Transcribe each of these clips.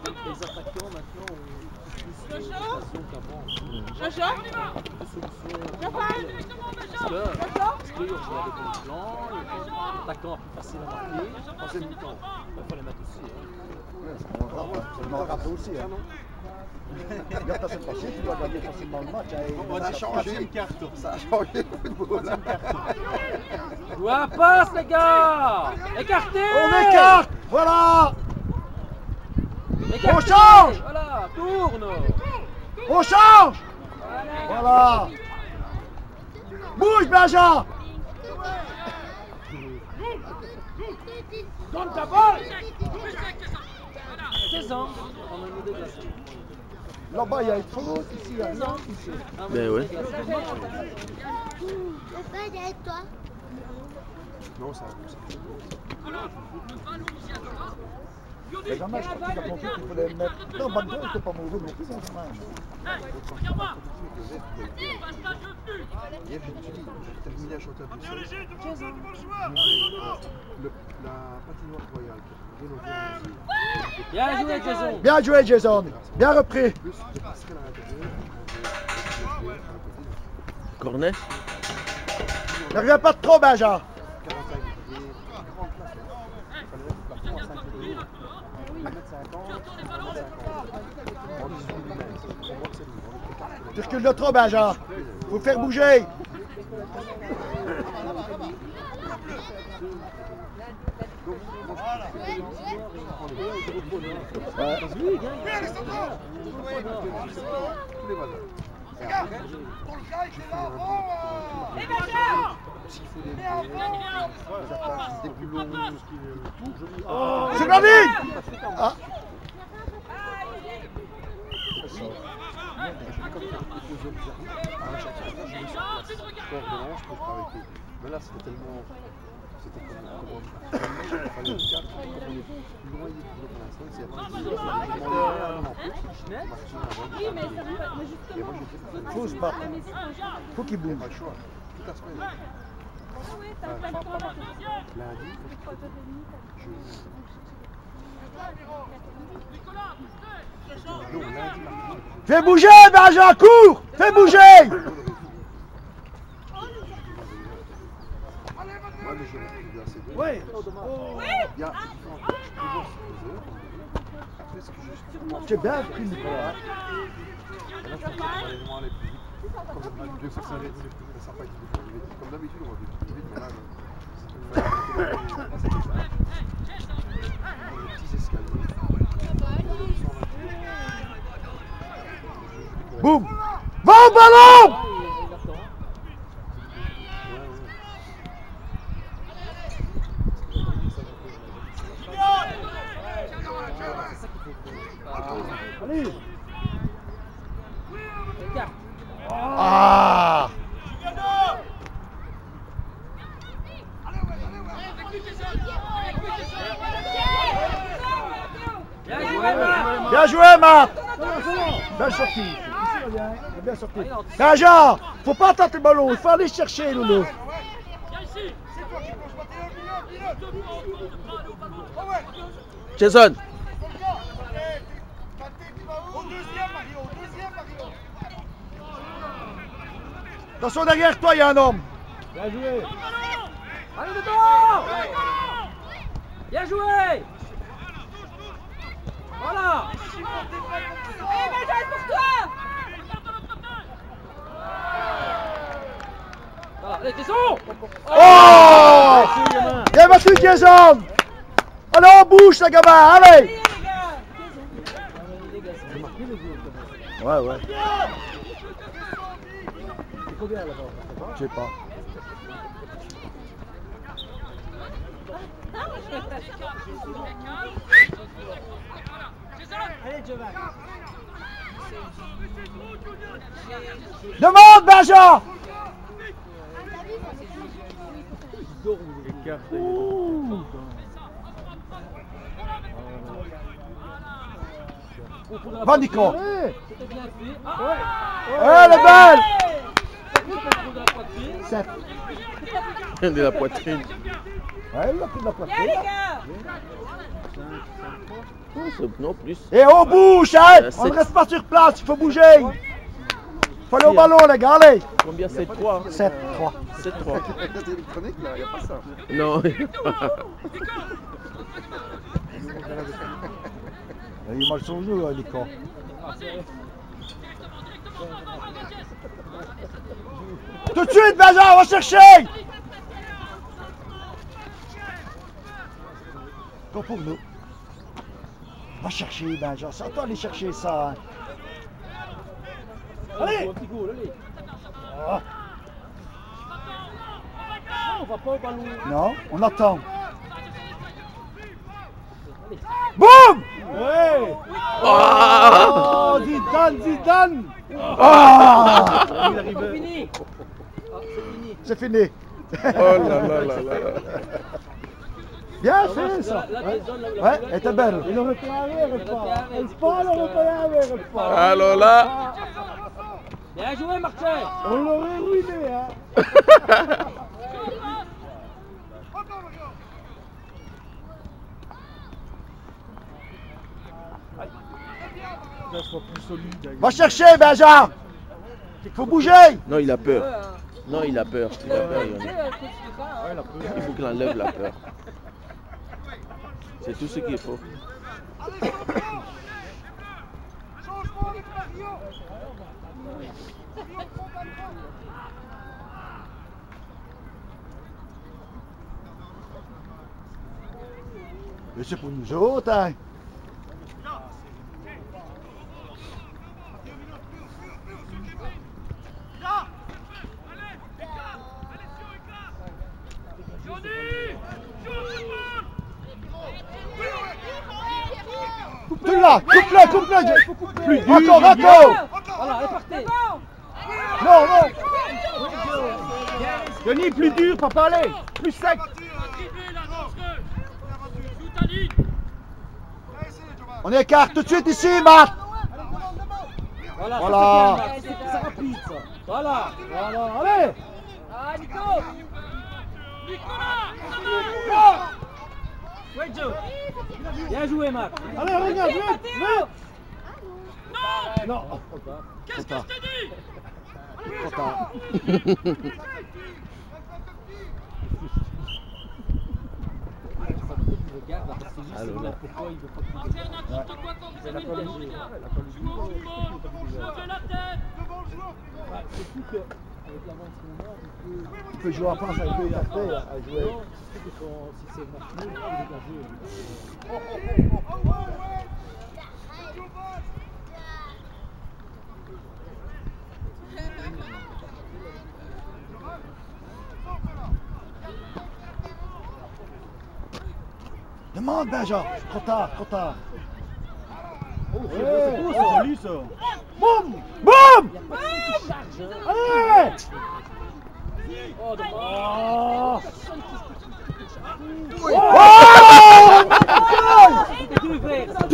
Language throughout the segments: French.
Les attaquants maintenant ont plus de solutions qu'avant. Jojo. Parce qu'ils ont joué avec le plan, l'attaquant a plus facile à marquer. Troisième mi-temps, il faut les mettre aussi. Ça m'en rappelle aussi. Regarde ta cette partie, tu dois gagner facilement le match. On va changer. Ça a changé le football. Jouez à passe, les gars! Écartez! On écarte! Voilà! Écartez! On change! Voilà, tourne! On change! Voilà! Bouge, Benjamin! Donne ta balle! 16 ans, on a nous déplacé. Là-bas, il y a une faute, ici, il y a un ici. Ben ouais. Non, ça. Mais jamais, je crois qu'il a compris qu'il fallait le mettre. Non, Banco n'était pas mauvais non plus, en ce moment. Hier, j'ai terminé à chanter un peu seul. La patinoire royale. Bien joué, Jason! Bien joué, Jason! Bien repris! Plus, je passerai à l'intérieur. Cornet. Ne reviens pas trop, Benjamin! 45 degrés, grande place. Il fallait mettre la 35 degrés. 1m50, 1m50. En 18 mm. On voit que c'est libre. Tu recules de trop, Benjamin! Faut faire bouger! C'est la ligne! Ah. Mais là, c'était tellement. C'était comme. Il fallait le 4, comme on est plus loin du boulot pour l'instant, c'est Faut se battre. Faut qu'il bouge. pas le choix. Toute la semaine. Lundi, Fais bouger, Benjamin, cours! Fais bouger! moi, les jeunes ont assez bien. Oui. Il y a après, ce que je J'ai bien pris, Nicolas. là, je pense qu'on va aller loin, aller plus vite. Comme d'habitude, ça s'arrête. Ça n'a pas été vite. Comme d'habitude, on va plus vite, mais là, les petits escaliers. Boum! Va au ballon! Allez! Ah! Bien joué, Marc! Belle sortie. Ici, il a bien sorti. Benjamin, faut pas attendre le ballon, il faut aller chercher, Loulou. Jason. Attention, derrière toi, il y a un homme. Bien joué! Allez dedans! Bien joué! Voilà! Allez, Benjamin, pour toi! Voilà, allez, Jason! Oh! Bien battu, Jason! Allez, on bouge, ça, gamin, allez! Ouais, ouais. C'est combien là-bas? Je sais pas. Demande, Benjamin! Va, Nico! C'était bien fait. Elle est belle! Sept. De la poitrine. Ouais, il a pris de la poitrine. Viens, les gars! Non, plus. Et on bouge, hein. On ne 7. reste pas sur place, il faut bouger. Il faut aller au ballon, les gars, allez. Combien? 7-3. 7-3. 7-3. C'est électronique là, il n'y a pas ça. Non. Il est mal sur nous, là, il est con. Tout de suite, Benjamin, on va chercher. Pas pour nous. Va chercher, Benjamin. C'est à toi d'aller chercher ça. Hein. Allez. Ah. On va pas au ballon. Non, on attend. Boum! Ouais. Oh, Zidane, Zidane! Ah! C'est fini. Ah, c'est fini. C'est fini. Oh là là là là. Bien fait ça. Là, Ouais, t'es zone, là, ouais, elle était belle. Il aurait pu aller, Alors là. Bien joué, Martin. On l'aurait ruiné, hein. Va chercher, Benjamin. Il faut bouger. Non, il a peur. Non, il a peur. Il a peur, Yannick. Il faut qu'il enlève la peur. C'est tout ce qu'il faut. Mais c'est pour nous autres, hein. Coupe-le, coupe-le. Plus dur, encore. Voilà, elle est partie. Non, non. Denis, plus dur, papa, allez. Plus sec. On écarte tout de suite ici, Marc. Voilà. Voilà. C'est rapide, ça. Voilà, allez. Ah, Nico. Ouais, Joe. Bien joué, Marc. Allez, regarde, vite. Non. Qu'est-ce que je te dis? Trop tard. Alors là. Pourquoi il veut pas qu'il Faire n'importe quoi quand vous avez le ballon, les gars. Levez la tête. C'est fou qu'avec l'avancement là, Il peut jouer en France avec deux écartés à jouer. si c'est match nul, il est dégagé. Demande, Benjamin. Trop tard, trop tard. C'est beau, c'est joli ça. Boum! Boum! Il n'y a pas de charge. Hein. Allez! Oh, Oh! oh c'était deux verres. Ça.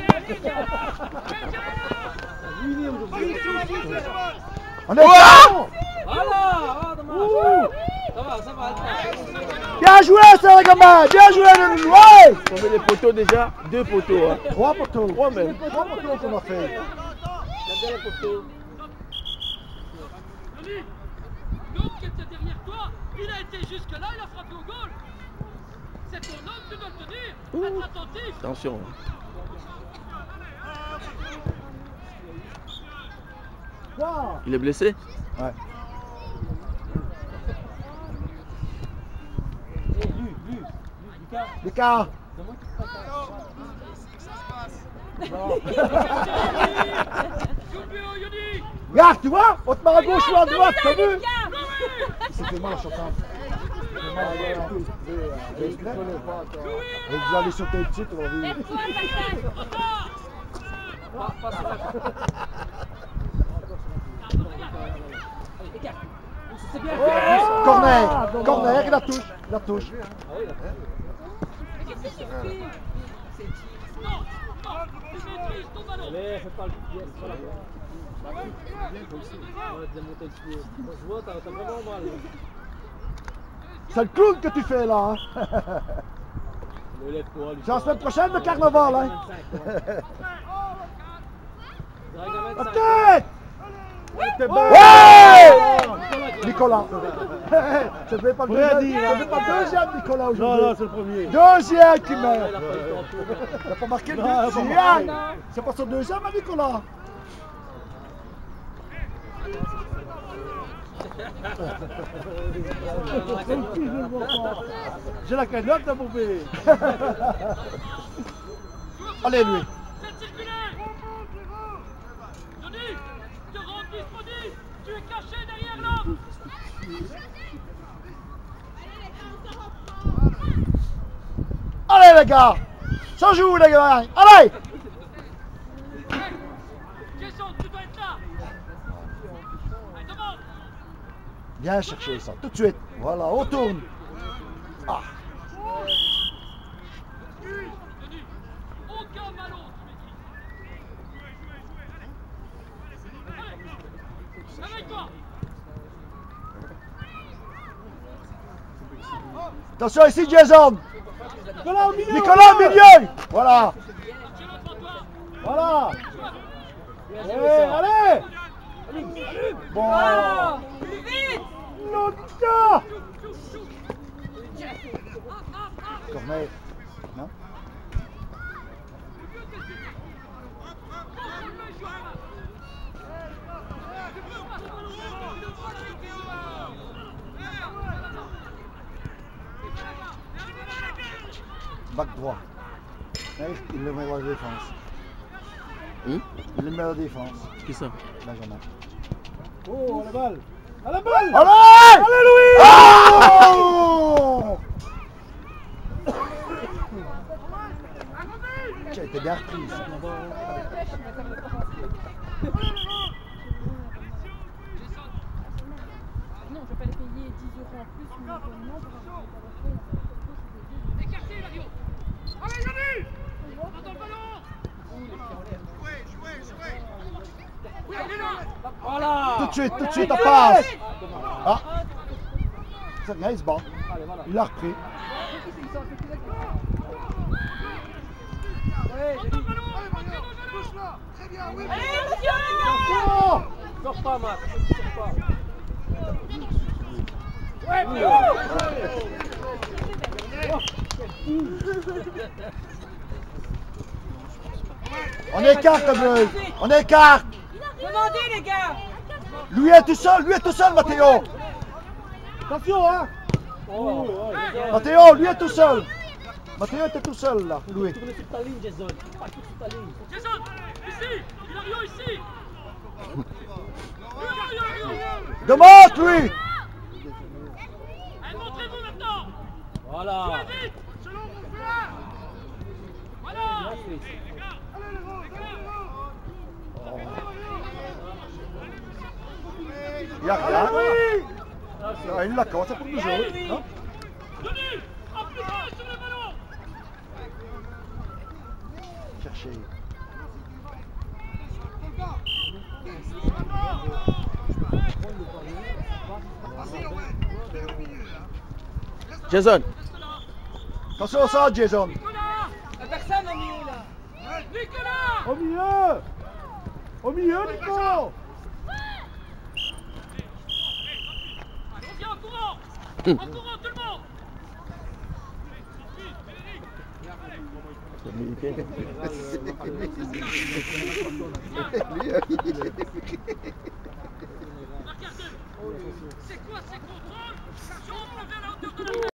Ruiné aujourd'hui. On est Voilà, dommage. Ça va. Bien joué, ça, gamin! Bien joué, le ouais! On met les poteaux déjà. 2 poteaux. Hein. 3 poteaux. 3 même. 3 poteaux qu'on a fait. La belle poteau. Denis, l'homme qui était derrière toi, il a été jusque là, il a frappé au goal. C'est ton homme, tu dois le tenir. Être attentif. Attention. Il est blessé? Ouais. Lucas! Regarde, tu vois? On te met à gauche ou à droite, t'as vu? Il fait mal, Chantal. Et vous allez sauter le titre, on va vivre. C'est bien. Corner, la touche. Allez, fais pas le pied, c'est pas la peine. Ouais, t'as monté le pied. Je vois, t'as vraiment mal. C'est le clown que tu fais là. Hein. C'est la semaine prochaine le carnaval, hein? La tête! Ouais! Nicolas! Je ne fais pas le deuxième Nicolas aujourd'hui. Non, c'est le premier. Deuxième qui meurt. Il n'a pas marqué le deuxième. C'est pas son deuxième, hein, Nicolas? J'ai la cagnotte là pour payer. Allez, lui. Faites circuler. Denis, te rends disponible. Tu es caché derrière l'homme. Allez, les gars. Ça joue, les gars. Allez. Jason, tu dois être là. Allez, demande. Viens chercher ça, tout de suite. Voilà, on tourne. Ah. Denis, aucun ballon, tu m'écris. Réveille-toi. Attention ici, Jason. Nicolas au milieu. Nicolas au milieu. Voilà. Marcelo devant toi. Voilà. Allez. Bon. Plus vite. Longtemps. Corneille. Non? Bac droit. Il le met dans la défense. Il le met dans la défense. Qui ça? Benjamin. Oh, la balle. À la balle. Allez! Allez, Louis. Oh! Tiens, t'es bien repris. Non, je vais pas les payer 10 € en plus, mais abonnement pour avoir Écartez, Mario. Allez, Denis. Dans le ballon. Oui, il est là. Voilà. Tout de suite, en passe. Ah. C'est bien, il se bat. Il l'a repris. Dans le ballon. Rentrez dans le ballon. Très bien, oui. Oh! Sors pas, Max. Sors pas. On écarte, Bleu. On écarte. Demandez, les gars. Lui est tout seul, Mathéo. Attention, hein. Mathéo, lui est tout seul. Mathéo était tout seul, là, Louis. Tournez sur ta ligne, Jason. Pas tout sur ta ligne. Jason, ici. Hilario, ici. Hilario. Demande, lui. Allez, montrez-vous maintenant. Voilà. Jouez vite. Selon mon frère. Voilà. Il y a rien. Ah, il l'a quand, c'est pour nous jouer. Hein? Denis, appliquez sur le ballon. Chercher. Jason. Attention au centre, Jason. Nicolas. La personne au milieu, là. Nicolas. Au milieu. Au milieu, Nico. Allons-y en courant. En courant, tout le monde. Regardez. C'est quoi ces contrôles? J'ouvre vers la hauteur de la